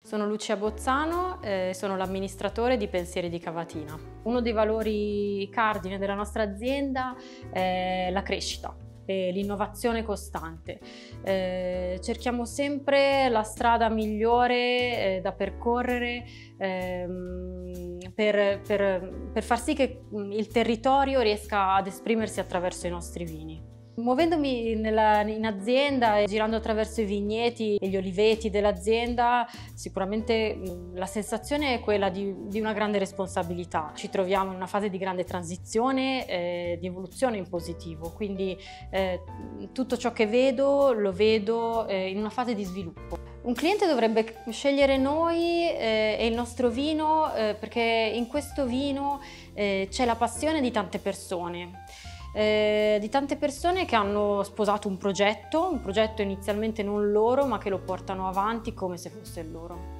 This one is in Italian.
Sono Lucia Bozzano, sono l'amministratore di Pensieri di Cavatina. Uno dei valori cardine della nostra azienda è la crescita e l'innovazione costante. Cerchiamo sempre la strada migliore da percorrere per far sì che il territorio riesca ad esprimersi attraverso i nostri vini. Muovendomi in azienda e girando attraverso i vigneti e gli oliveti dell'azienda, sicuramente la sensazione è quella di una grande responsabilità. Ci troviamo in una fase di grande transizione, di evoluzione in positivo, quindi tutto ciò che vedo lo vedo in una fase di sviluppo. Un cliente dovrebbe scegliere noi e il nostro vino perché in questo vino c'è la passione di tante persone. Di tante persone che hanno sposato un progetto inizialmente non loro, ma che lo portano avanti come se fosse il loro.